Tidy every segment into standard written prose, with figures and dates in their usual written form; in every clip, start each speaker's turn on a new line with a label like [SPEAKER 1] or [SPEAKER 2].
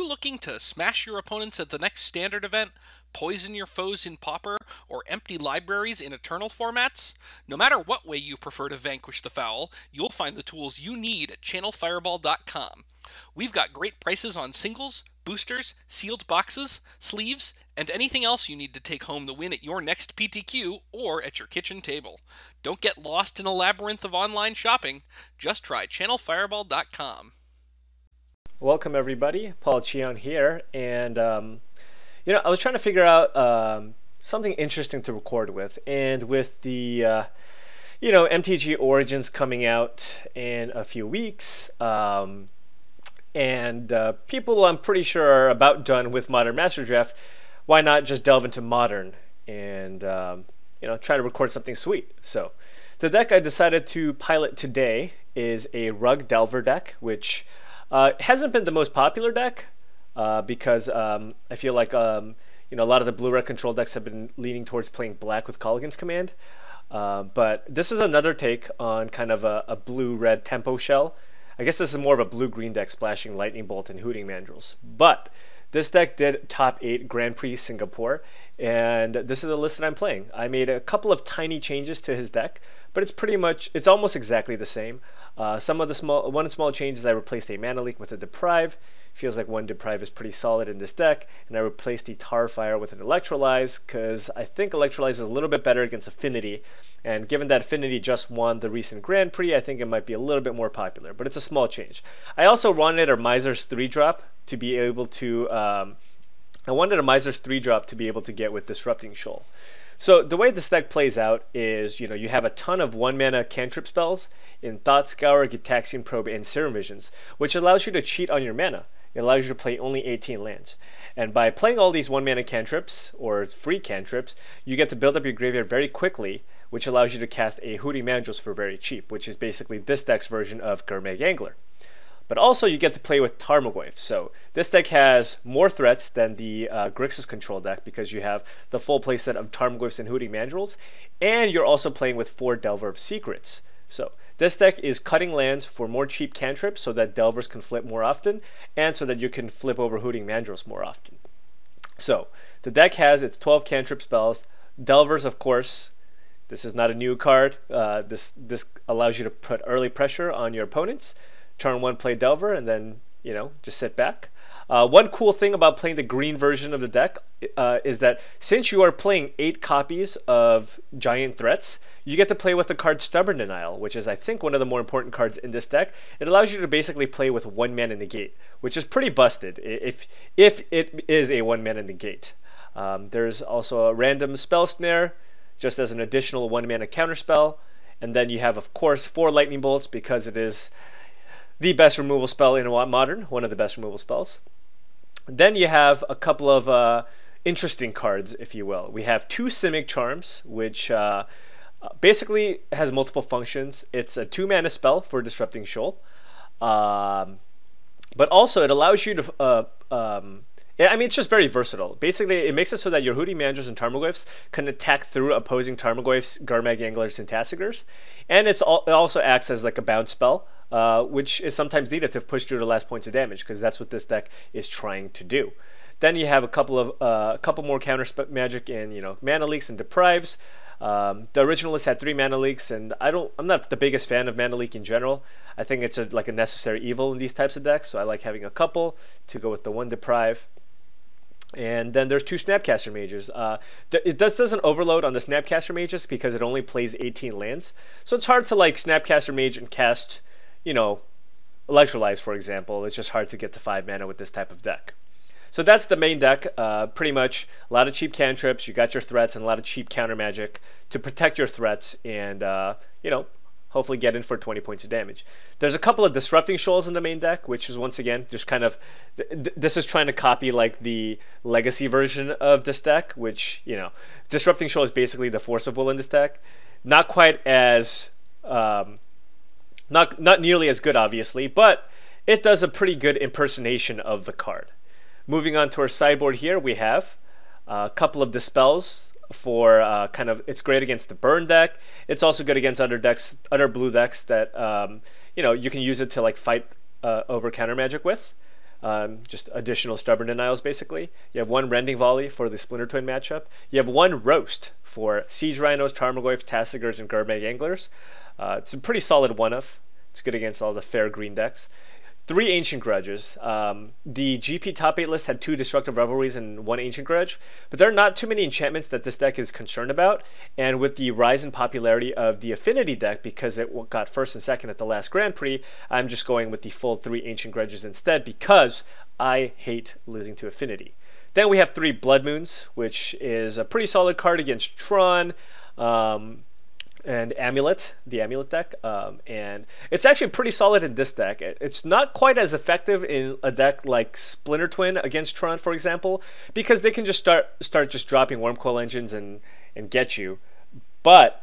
[SPEAKER 1] looking to smash your opponents at the next standard event, poison your foes in Pauper, or empty libraries in Eternal formats? No matter what way you prefer to vanquish the foul, you'll find the tools you need at channelfireball.com. We've got great prices on singles, boosters, sealed boxes, sleeves, and anything else you need to take home the win at your next PTQ or at your kitchen table. Don't get lost in a labyrinth of online shopping. Just try channelfireball.com.
[SPEAKER 2] Welcome everybody, Paul Cheon here, and I was trying to figure out something interesting to record with, and with the MTG Origins coming out in a few weeks, and people I'm pretty sure are about done with Modern Master Draft. Why not just delve into Modern and try to record something sweet? So the deck I decided to pilot today is a Rug Delver deck, which hasn't been the most popular deck because I feel like a lot of the blue-red control decks have been leaning towards playing black with Colligan's Command. But this is another take on kind of a blue-red tempo shell. I guess this is more of a blue-green deck splashing Lightning Bolt and Hooting Mandrills. But this deck did top 8 Grand Prix Singapore, and this is the list that I'm playing. I made a couple of tiny changes to his deck, but it's almost exactly the same. Some of the small changes, I replaced a Mana Leak with a Deprive. Feels like one Deprive is pretty solid in this deck, and I replaced the Tarfire with an Electrolyze because I think Electrolyze is a little bit better against Affinity, and given that Affinity just won the recent Grand Prix, I think it might be a little bit more popular, but it's a small change. I also wanted a Miser's 3-drop to be able to get with Disrupting Shoal. So the way this deck plays out is, you have a ton of 1-mana cantrip spells in Thought Scour, Gitaxian Probe, and Serum Visions, which allows you to cheat on your mana. It allows you to play only 18 lands. And by playing all these 1-mana cantrips, or free cantrips, you get to build up your graveyard very quickly, which allows you to cast a Hooting Mandrills for very cheap, which is basically this deck's version of Gurmag Angler. But also you get to play with Tarmogoyf. So this deck has more threats than the Grixis control deck because you have the full playset of Tarmogoyfs and Hooting Mandrills, and you're also playing with 4 Delver of Secrets. So this deck is cutting lands for more cheap cantrips so that Delvers can flip more often, and so that you can flip over Hooting Mandrills more often. So the deck has its 12 cantrip spells. Delvers, of course, this is not a new card. This allows you to put early pressure on your opponents. Turn 1, play Delver, and then, just sit back. One cool thing about playing the green version of the deck is that since you are playing 8 copies of Giant Threats, you get to play with the card Stubborn Denial, which is, I think, one of the more important cards in this deck. It allows you to basically play with 1-mana negate, which is pretty busted if it is a 1-mana negate. There's also a random Spell Snare, just as an additional 1-mana counterspell. And then you have, of course, 4 Lightning Bolts because it is the best removal spell in Modern, one of the best removal spells. Then you have a couple of interesting cards, if you will. We have 2 Simic Charms, which basically has multiple functions. It's a 2-mana spell for Disrupting Shoal, but also it allows you to it's just very versatile. Basically, it makes it so that your Hooting Mandrills and Tarmogoyfs can attack through opposing Tarmogoyfs, Gurmag Anglers, and Tassigurs. And it also acts as like a bounce spell, which is sometimes needed to push through the last points of damage, because that's what this deck is trying to do. Then you have a couple more counter magic in Mana Leaks and Deprives. The originalist had 3 Mana Leaks, and I'm not the biggest fan of Mana Leak in general. I think it's like a necessary evil in these types of decks, so I like having a couple to go with the 1 Deprive. And then there's 2 Snapcaster Mages. It doesn't overload on the Snapcaster Mages because it only plays 18 lands. So it's hard to like Snapcaster Mage and cast, Electrolyze, for example. It's just hard to get to 5 mana with this type of deck. So that's the main deck. Pretty much a lot of cheap cantrips. You got your threats and a lot of cheap counter magic to protect your threats and, hopefully get in for 20 points of damage. There's a couple of Disrupting Shoals in the main deck, which is once again just kind of this is trying to copy like the legacy version of this deck, which Disrupting Shoal is basically the Force of Will in this deck. Not quite as not nearly as good, obviously, but it does a pretty good impersonation of the card. Moving on to our sideboard here, we have a couple of Dispels for it's great against the burn deck. It's also good against other blue decks that you can use it to like fight over counter magic with. just additional stubborn denials basically. You have one rending volley for the Splinter Twin matchup. You have one roast for Siege Rhinos, Tarmogoyf, Tassigurs, and Garbag Anglers. It's a pretty solid one-of. It's good against all the fair green decks. Three Ancient Grudges. The GP top 8 list had two Destructive Revelries and one Ancient Grudge, but there are not too many enchantments that this deck is concerned about. And with the rise in popularity of the Affinity deck, because it got first and second at the last Grand Prix, I'm just going with the full three Ancient Grudges instead because I hate losing to Affinity. Then we have three Blood Moons, which is a pretty solid card against Tron. And Amulet, the Amulet deck, and it's actually pretty solid in this deck. It's not quite as effective in a deck like Splinter Twin against Tron, for example, because they can just start just dropping Wormcoil Engines and get you. But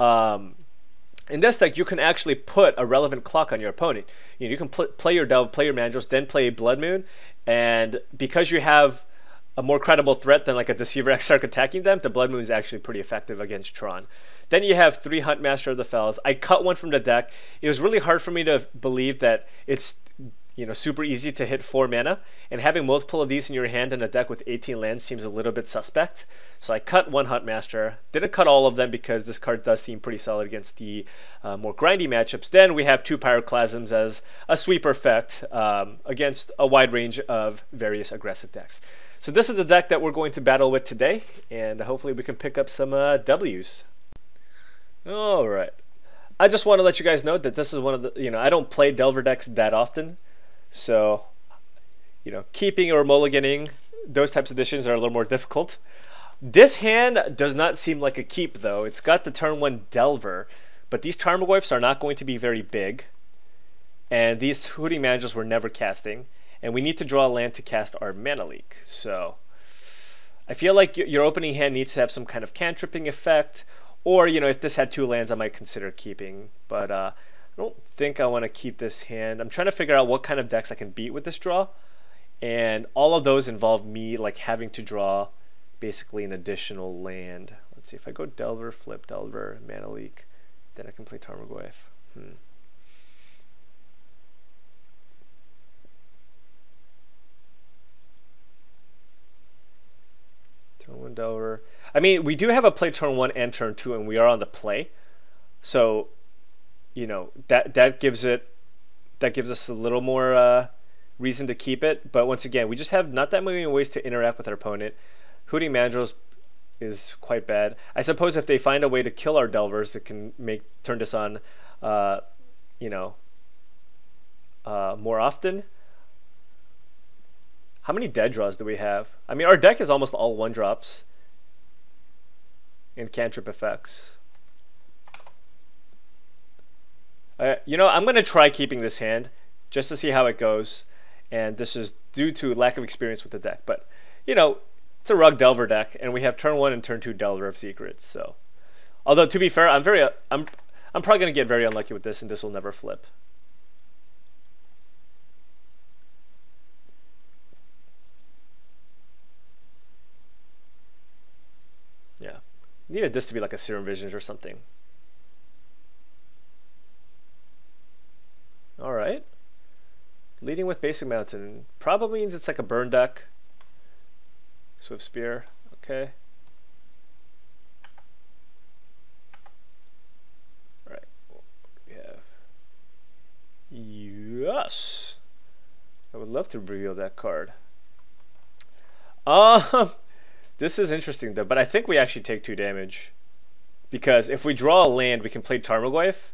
[SPEAKER 2] in this deck, you can actually put a relevant clock on your opponent. You can play your Delve, play your Mandrills, then play Blood Moon, and because you have a more credible threat than like a Deceiver Exarch attacking them, the Blood Moon is actually pretty effective against Tron. Then you have three Huntmaster of the Fells. I cut one from the deck. It was really hard for me to believe that it's super easy to hit 4 mana, and having multiple of these in your hand in a deck with 18 lands seems a little bit suspect. So I cut one Huntmaster. Didn't cut all of them because this card does seem pretty solid against the more grindy matchups. Then we have two Pyroclasms as a sweeper effect against a wide range of various aggressive decks. So this is the deck that we're going to battle with today, and hopefully we can pick up some W's. All right. I just want to let you guys know that this is one of the, I don't play Delver decks that often. So, keeping or mulliganing, those types of decisions are a little more difficult. This hand does not seem like a keep, though. It's got the turn 1 Delver, but these Tarmogoyfs are not going to be very big. And these Hooting Mandrills we're never casting. And we need to draw a land to cast our Mana Leak. So, I feel like your opening hand needs to have some kind of cantripping effect. Or, if this had two lands, I might consider keeping. But I don't think I want to keep this hand. I'm trying to figure out what kind of decks I can beat with this draw. And all of those involve me like having to draw basically an additional land. Let's see, if I go Delver, flip Delver, Mana Leak, then I can play Tarmogoyf. Turn 1 Delver. I mean, we do have a play turn 1 and turn 2, and we are on the play. So, that gives us a little more reason to keep it. But once again, we just have not that many ways to interact with our opponent. Hooting Mandrills is quite bad. I suppose if they find a way to kill our Delvers, it can turn this on, more often. How many dead draws do we have? I mean, our deck is almost all 1-drops and cantrip effects. I'm going to try keeping this hand just to see how it goes. And this is due to lack of experience with the deck. But, it's a Rug Delver deck, and we have turn 1 and turn 2 Delver of Secrets. So, although to be fair, I'm probably going to get very unlucky with this, and this will never flip. Yeah. Needed this to be like a Serum Visions or something. Alright. Leading with Basic Mountain. Probably means it's like a burn deck. Swift Spear. Okay. Alright. We have. Yes! I would love to reveal that card. This is interesting though, but I think we actually take 2 damage. Because if we draw a land, we can play Tarmogoyf.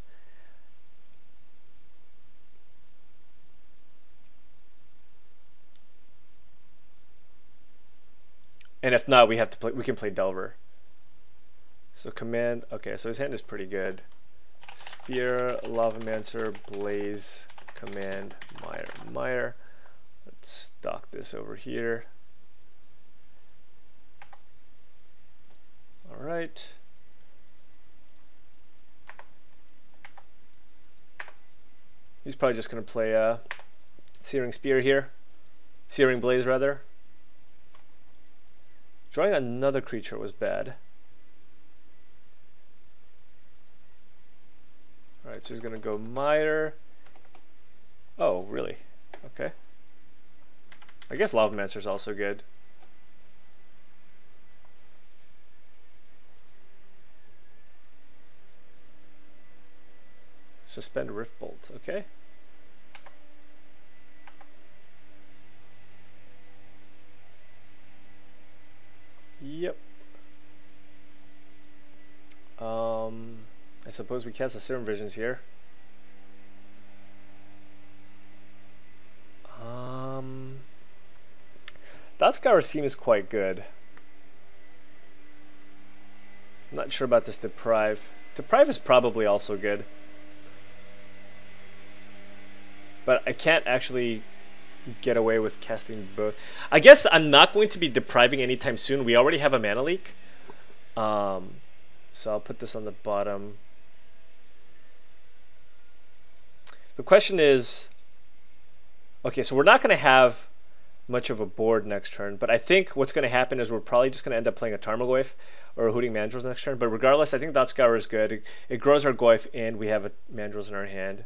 [SPEAKER 2] And if not, we can play Delver. So command, okay, so his hand is pretty good. Spear, Lavamancer, Blaze, command, Mire. Let's dock this over here. Alright. He's probably just going to play Searing Spear here. Searing Blaze, rather. Drawing another creature was bad. Alright, so he's going to go Mire. Oh, really? Okay. I guess Lavamancer is also good. Suspend Rift Bolt, okay. Yep. I suppose we cast the Serum Visions here. That Scour seems quite good. I'm not sure about this Deprive. Deprive is probably also good. But I can't actually get away with casting both. I guess I'm not going to be depriving anytime soon. We already have a mana leak. So I'll put this on the bottom. The question is, okay, so we're not going to have much of a board next turn, but I think what's going to happen is we're probably just going to end up playing a Tarmogoyf or a Hooting Mandrills next turn. But regardless, I think Thought Scour is good. It grows our Goyf, and we have a Mandrills in our hand.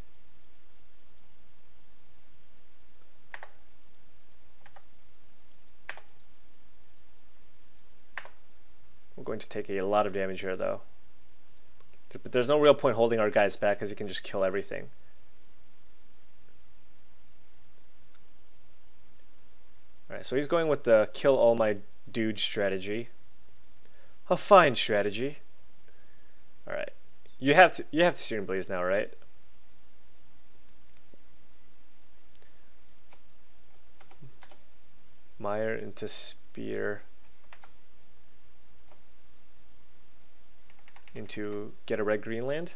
[SPEAKER 2] We're going to take a lot of damage here, though. But there's no real point holding our guys back because he can just kill everything. Alright, so he's going with the kill all my dudes strategy. A fine strategy. Alright. You have to Searing Blaze now, right? Mire into Spear. Into get a red-green land.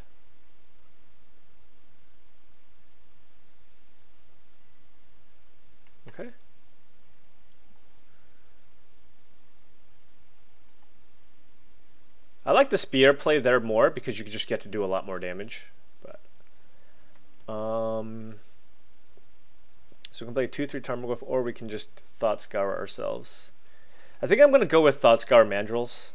[SPEAKER 2] Okay. I like the Spear play there more because you just get to do a lot more damage. But so we can play 2/3 Tarmogoyf, or we can just Thought Scour ourselves. I think I'm going to go with Thought Scour Mandrills.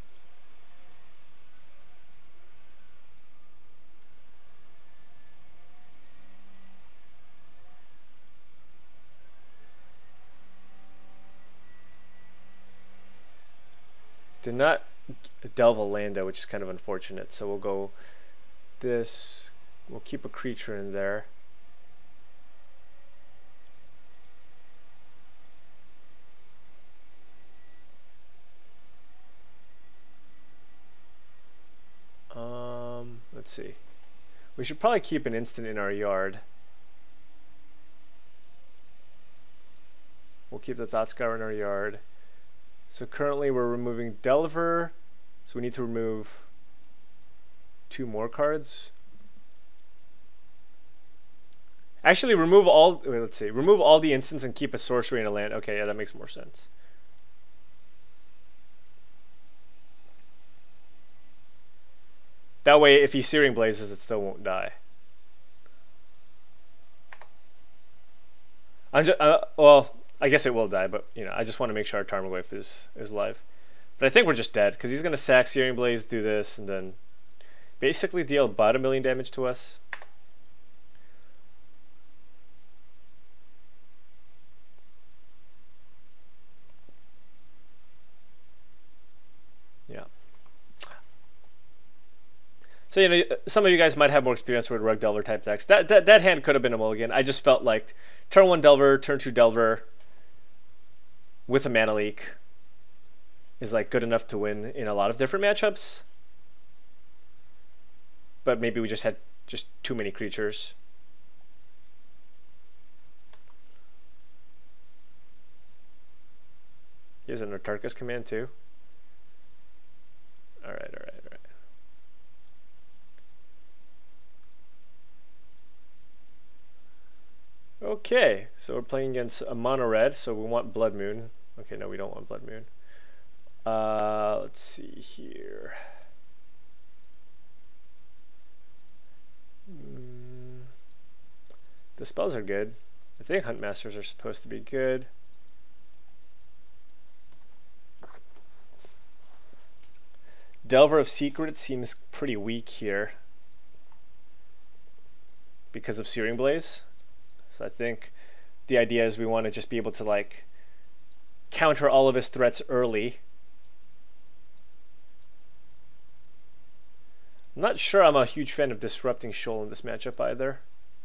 [SPEAKER 2] Did not delve a land though, which is kind of unfortunate. So we'll go this. We'll keep a creature in there. Let's see. We should probably keep an instant in our yard. We'll keep the Thought Scour in our yard. So currently we're removing Delver, so we need to remove 2 more cards. Actually, remove all. Wait, let's see. Remove all the instants and keep a sorcery and a land. Okay, yeah, that makes more sense. That way, if he Searing Blazes, it still won't die. I'm just well. I guess it will die, but you know, I just want to make sure our Tarmogoyf is live. But I think we're just dead because he's gonna sack Searing Blaze, do this, and then basically deal about 1 million damage to us. Yeah. So you know, some of you guys might have more experience with Rug Delver type decks. That hand could have been a mulligan. I just felt like turn 1 Delver, turn 2 Delver with a mana leak is like good enough to win in a lot of different matchups. But maybe we just had just too many creatures. He has an Artarkas command too. Alright. Okay, so we're playing against a mono red, so we want Blood Moon. Okay, no, we don't want Blood Moon. Let's see here. The spells are good. I think Hunt Masters are supposed to be good. Delver of Secrets seems pretty weak here because of Searing Blaze. So I think the idea is we want to just be able to like counter all of his threats early. I'm not sure I'm a huge fan of disrupting Shoal in this matchup either.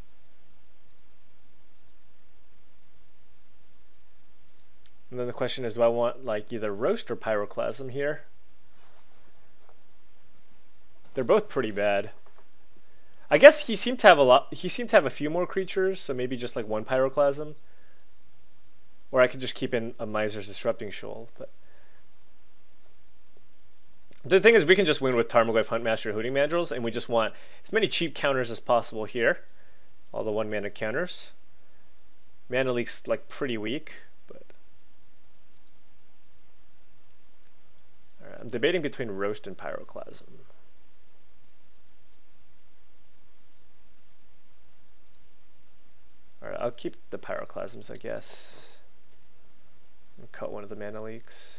[SPEAKER 2] And then the question is, do I want like either Roast or Pyroclasm here? They're both pretty bad. I guess he seemed to have a lot. He seemed to have a few more creatures, so maybe just like one Pyroclasm. Or I could just keep in a Miser's Disrupting Shoal. But the thing is, we can just win with Tarmogoyf, Huntmaster, Hooting Mandrills, and we just want as many cheap counters as possible here. All the 1-mana counters. Mana Leak's like pretty weak, but alright, I'm debating between Roast and Pyroclasm. Alright, I'll keep the Pyroclasms, I guess. And cut one of the Mana Leaks.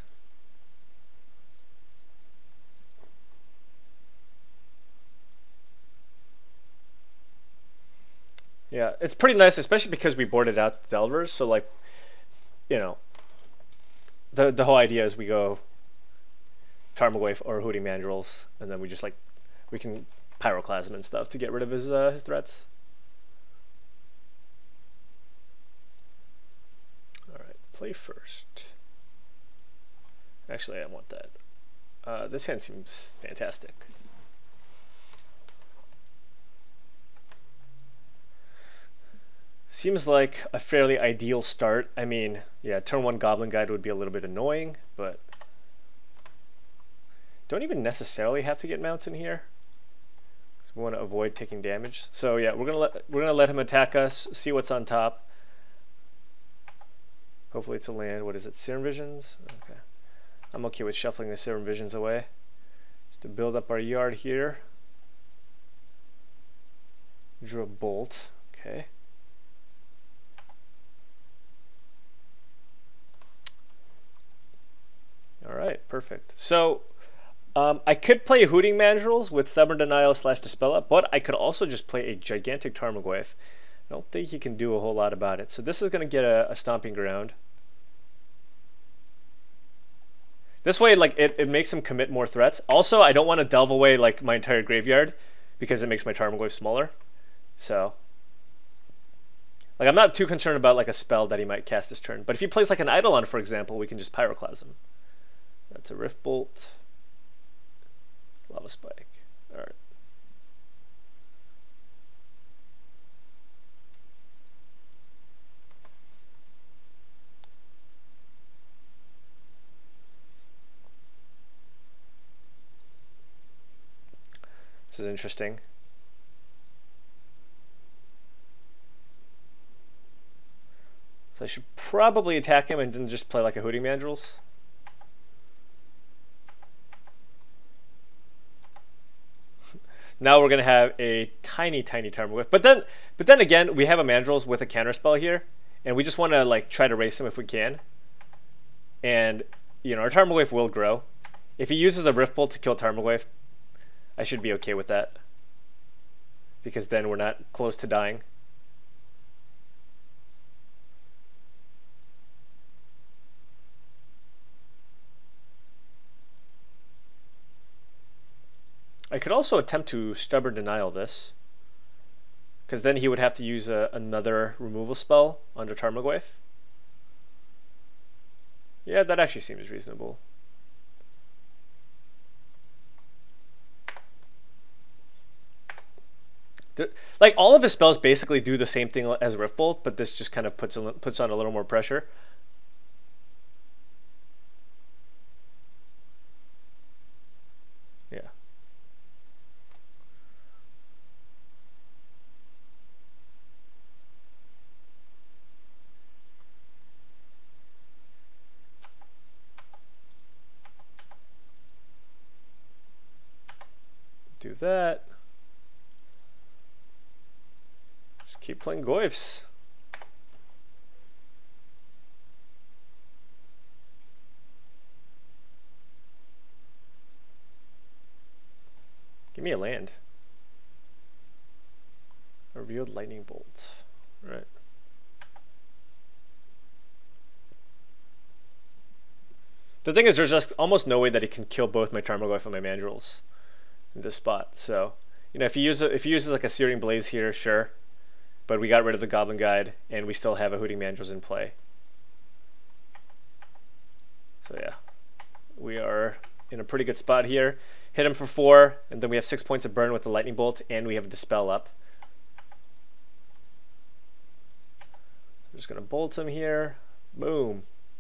[SPEAKER 2] Yeah, it's pretty nice, especially because we boarded out the Delvers. So like, you know, the whole idea is we go Tarmogoyf or Hooting Mandrills, and then we just like we can Pyroclasm and stuff to get rid of his threats. All right, play first. Actually, I want that. This hand seems fantastic. Seems like a fairly ideal start. I mean, yeah, turn 1 Goblin Guide would be a little bit annoying, but don't even necessarily have to get Mountain here. So we want to avoid taking damage. So yeah, we're gonna let him attack us. See what's on top. Hopefully it's a land. What is it? Serum Visions. Okay, I'm okay with shuffling the Serum Visions away, just to build up our yard here. Drew a Bolt. Okay. All right, perfect. So I could play Hooting Mandrills with Stubborn Denial / Dispel Up, but I could also just play a gigantic Tarmogoyf. I don't think he can do a whole lot about it. So this is going to get a Stomping Ground. This way, like it makes him commit more threats. Also, I don't want to delve away like my entire graveyard because it makes my Tarmogoyf smaller. So, like I'm not too concerned about like a spell that he might cast this turn. But if he plays like an Eidolon, for example, we can just Pyroclasm. That's a Rift Bolt. Lava Spike. All right. This is interesting. So I should probably attack him and then just play like a Hooting Mandrills. Now we're going to have a tiny Tarmogoyf. But then again, we have a Mandrills with a counterspell here, and we just want to like try to race him if we can. And you know, our Tarmogoyf will grow. If he uses a Rift Bolt to kill Tarmogoyf, I should be okay with that, because then we're not close to dying. I could also attempt to Stubborn Denial this, because then he would have to use another removal spell under Tarmogoyf. Yeah, that actually seems reasonable. Like all of his spells basically do the same thing as Rift Bolt, but this just kind of puts on a little more pressure. Yeah. Do that. Just keep playing Goyfs. Give me a land. A Revealed Lightning Bolt. All right. The thing is, there's just almost no way that he can kill both my Tarmogoyf and my Mandrills in this spot. So, you know, if he uses like a Searing Blaze here, sure. But we got rid of the Goblin Guide, and we still have a Hooting Mandrills in play. So yeah, we are in a pretty good spot here. Hit him for 4, and then we have 6 points of burn with the Lightning Bolt, and we have a Dispel up. I'm just going to bolt him here. Boom.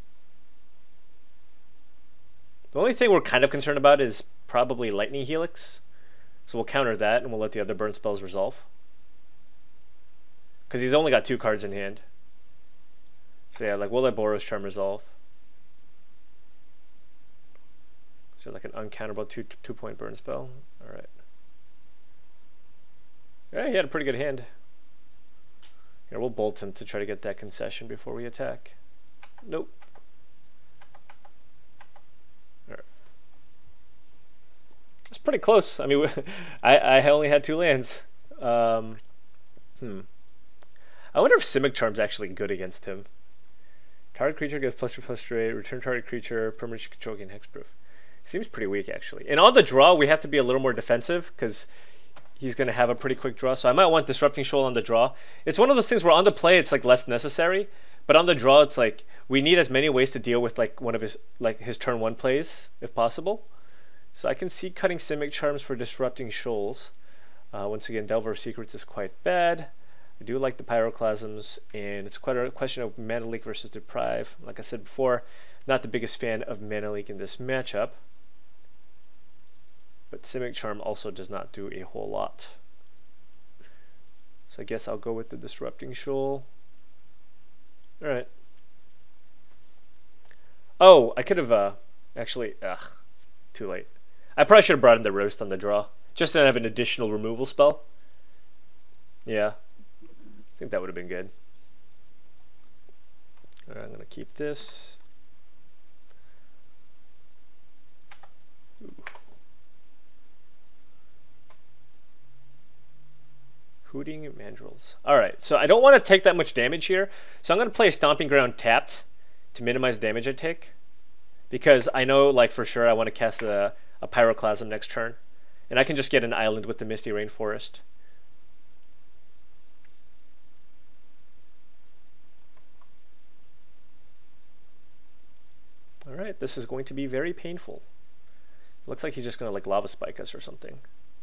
[SPEAKER 2] The only thing we're kind of concerned about is probably Lightning Helix. So we'll counter that, and we'll let the other burn spells resolve. Because he's only got 2 cards in hand. So yeah, like we'll let Boros Charm resolve. So like an uncounterable 2-point burn spell. Alright. Yeah, he had a pretty good hand. Here, we'll bolt him to try to get that concession before we attack. Nope. Alright. It's pretty close. I mean, I only had 2 lands. I wonder if Simic Charm's actually good against him. Target creature gets +2/+8. Return target creature. Permanent control gain hexproof. Seems pretty weak, actually. And on the draw, we have to be a little more defensive because he's going to have a pretty quick draw. So I might want Disrupting Shoal on the draw. It's one of those things where on the play, it's like less necessary. But on the draw, it's like we need as many ways to deal with like one of his turn 1 plays, if possible. So I can see cutting Simic Charms for Disrupting Shoals. Once again, Delver of Secrets is quite bad. I do like the Pyroclasms, and it's quite a question of Mana Leak versus Deprive. Like I said before, not the biggest fan of Mana Leak in this matchup. But Simic Charm also does not do a whole lot. So I guess I'll go with the Disrupting Shoal. Alright. Oh, I could have, actually, too late. I probably should have brought in the Roast on the draw, just to have an additional removal spell. Yeah. I think that would have been good. All right, I'm going to keep this. Ooh. Hooting Mandrills. All right, so I don't want to take that much damage here, so I'm going to play Stomping Ground tapped to minimize damage I take, because I know, like, for sure I want to cast a Pyroclasm next turn, and I can just get an island with the Misty Rainforest. Alright, this is going to be very painful. Looks like he's just going to like Lava Spike us or something.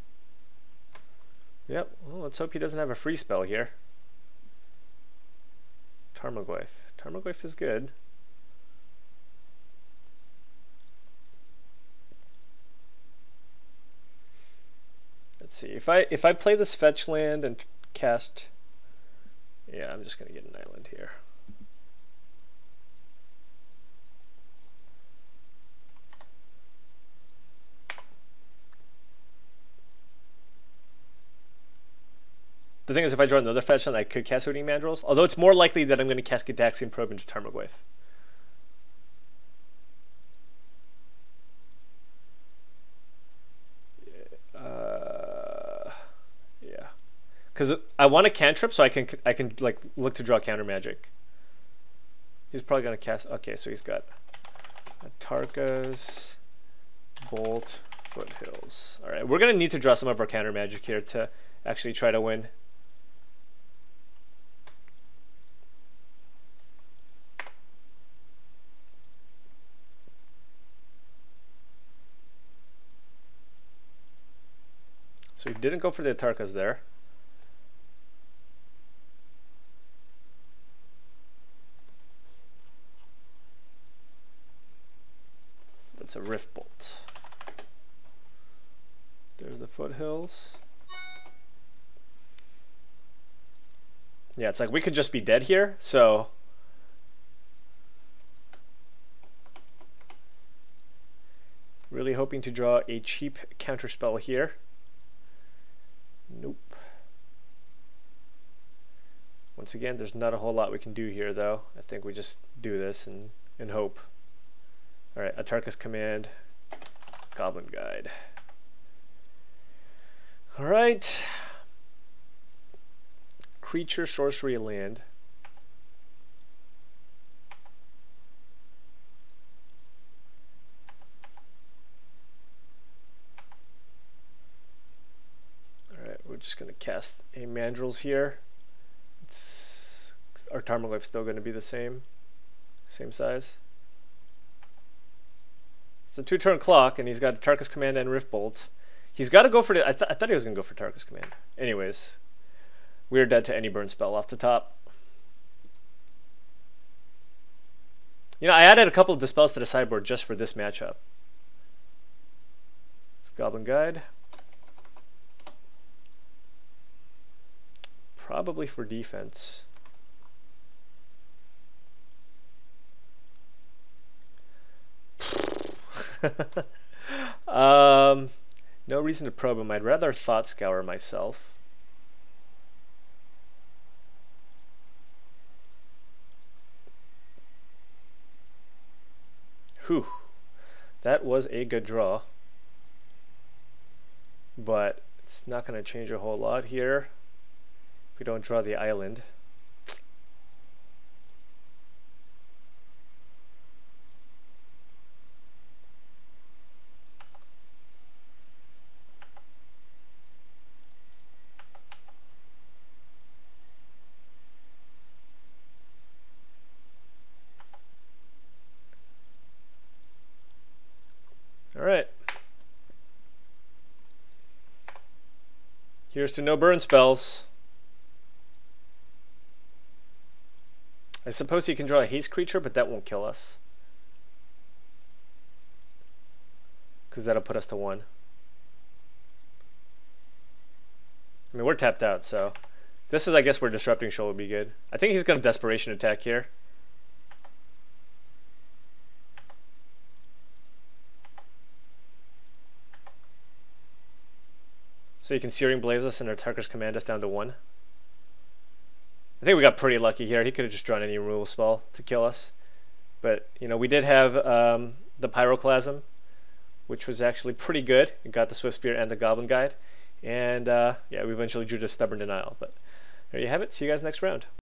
[SPEAKER 2] Yep, well, let's hope he doesn't have a free spell here. Tarmogoyf. Tarmogoyf is good. Let's see, if I play this fetch land and cast... Yeah, I'm just going to get an island here. The thing is, if I draw another fetch land, I could cast Hooting Mandrills. Although it's more likely that I'm going to cast Gitaxian Probe into Tarmogoyf. Yeah, because I want a cantrip, so I can like look to draw counter magic. He's probably going to cast. Okay, so he's got Atarka's Bolt, Foothills. All right, we're going to need to draw some of our counter magic here to actually try to win. So he didn't go for the Atarkas there. That's a Rift Bolt. There's the Foothills. Yeah, it's like we could just be dead here, so... Really hoping to draw a cheap counterspell here. Nope. Once again, there's not a whole lot we can do here, though. I think we just do this and hope. Alright, Atarka's Command, Goblin Guide. Alright. Creature, Sorcery, Land. just going to cast a Mandrills here. Our Tarmogoyf's still going to be the same size. It's a 2-turn clock, and he's got Tarkus Command and Rift Bolt. He's got to go for the... I thought he was going to go for Tarkus Command. Anyways, we're dead to any burn spell off the top. You know, I added a couple of Dispels to the sideboard just for this matchup. It's Goblin Guide. Probably for defense. No reason to probe him. I'd rather Thought Scour myself. Whew. That was a good draw. But it's not going to change a whole lot here if we don't draw the island. All right. Here's to no burn spells. I suppose he can draw a haste creature, but that won't kill us, because that'll put us to 1. I mean, we're tapped out, so this is, I guess, where Disrupting Shoal would be good. I think he's going to Desperation Attack here. So you can Searing Blaze us and our Tarkus Command us down to 1. I think we got pretty lucky here. He could have just drawn any removal spell to kill us. But, you know, we did have the Pyroclasm, which was actually pretty good. It got the Swift Spear and the Goblin Guide. And, yeah, we eventually drew the Stubborn Denial. But there you have it. See you guys next round.